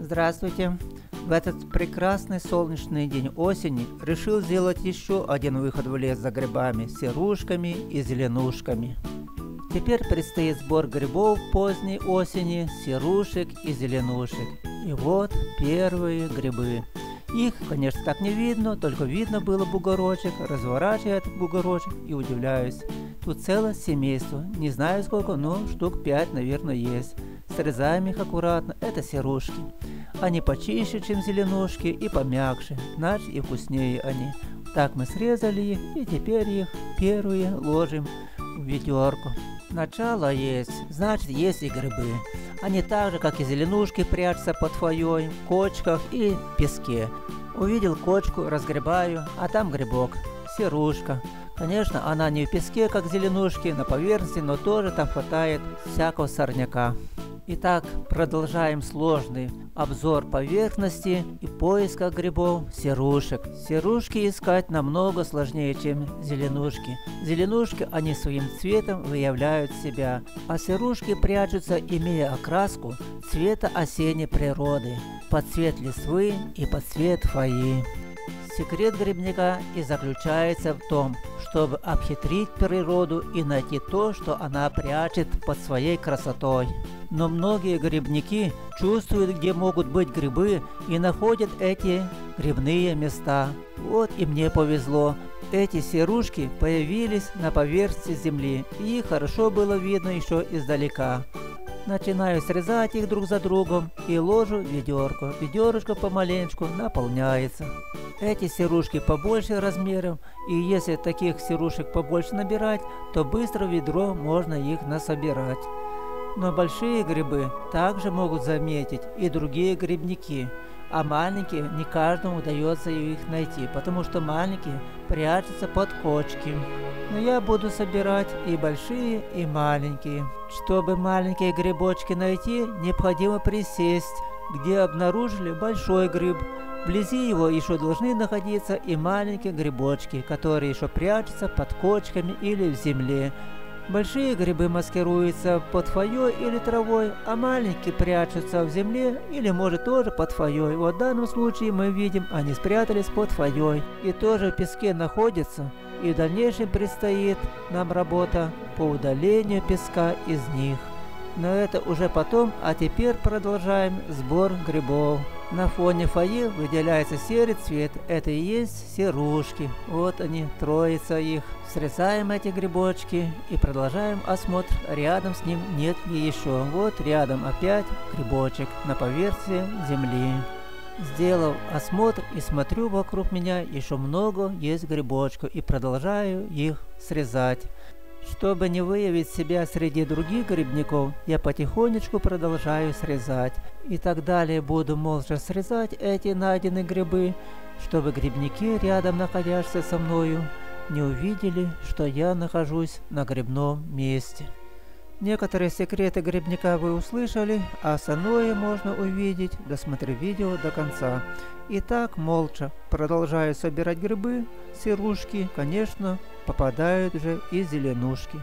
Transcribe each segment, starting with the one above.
Здравствуйте! В этот прекрасный солнечный день осени решил сделать еще один выход в лес за грибами, серушками и зеленушками. Теперь предстоит сбор грибов поздней осени, серушек и зеленушек. И вот первые грибы. Их, конечно, так не видно, только видно было бугорочек. Разворачиваю этот бугорочек и удивляюсь. Тут целое семейство, не знаю сколько, но штук 5, наверное, есть. Срезаем их аккуратно, это серушки. Они почище, чем зеленушки, и помягче, значит и вкуснее они. Так мы срезали их, и теперь их первые ложим в ведерко. Начало есть, значит есть и грибы. Они так же, как и зеленушки, прячутся под фойей, в кочках и песке. Увидел кочку, разгребаю, а там грибок, серушка. Конечно, она не в песке, как зеленушки, на поверхности, но тоже там хватает всякого сорняка. Итак, продолжаем сложный обзор поверхности и поиска грибов серушек. Серушки искать намного сложнее, чем зеленушки. Зеленушки, они своим цветом выявляют себя, а серушки прячутся, имея окраску цвета осенней природы, под цвет листвы и под цвет фойи. Секрет грибника и заключается в том, чтобы обхитрить природу и найти то, что она прячет под своей красотой. Но многие грибники чувствуют, где могут быть грибы, и находят эти грибные места. Вот и мне повезло. Эти серушки появились на поверхности земли, и их хорошо было видно еще издалека. Начинаю срезать их друг за другом и ложу в ведерко. Ведерышко помаленечку наполняется. Эти серушки побольше размером, и если таких серушек побольше набирать, то быстро в ведро можно их насобирать. Но большие грибы также могут заметить и другие грибники, а маленькие не каждому удается их найти, потому что маленькие прячутся под кочки. Но я буду собирать и большие, и маленькие. Чтобы маленькие грибочки найти, необходимо присесть, где обнаружили большой гриб. Вблизи его еще должны находиться и маленькие грибочки, которые еще прячутся под кочками или в земле. Большие грибы маскируются под фойей или травой, а маленькие прячутся в земле или, может, тоже под фойей. Вот в данном случае мы видим, они спрятались под фойей и тоже в песке находятся. И в дальнейшем предстоит нам работа по удалению песка из них. Но это уже потом, а теперь продолжаем сбор грибов. На фоне фойи выделяется серый цвет, это и есть серушки. Вот они, троица их. Срезаем эти грибочки и продолжаем осмотр. Рядом с ним нет ли еще. Вот рядом опять грибочек на поверхности земли. Сделав осмотр и смотрю вокруг меня, еще много есть грибочков и продолжаю их срезать. Чтобы не выявить себя среди других грибников, я потихонечку продолжаю срезать. И так далее буду молча срезать эти найденные грибы, чтобы грибники, рядом находящиеся со мною, не увидели, что я нахожусь на грибном месте. Некоторые секреты грибника вы услышали, а остальное можно увидеть, досмотрев видео до конца. Итак, молча продолжаю собирать грибы, серушки, конечно, попадают же и зеленушки.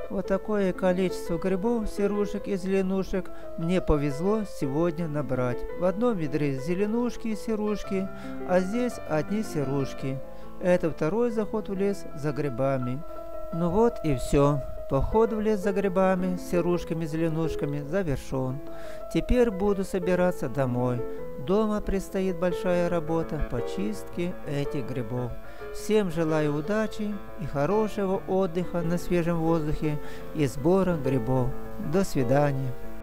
Вот такое количество грибов, серушек и зеленушек мне повезло сегодня набрать. В одном ведре зеленушки и серушки, а здесь одни серушки. Это второй заход в лес за грибами. Ну вот и все. Поход в лес за грибами, серушками, зеленушками завершен. Теперь буду собираться домой. Дома предстоит большая работа по чистке этих грибов. Всем желаю удачи и хорошего отдыха на свежем воздухе и сбора грибов. До свидания.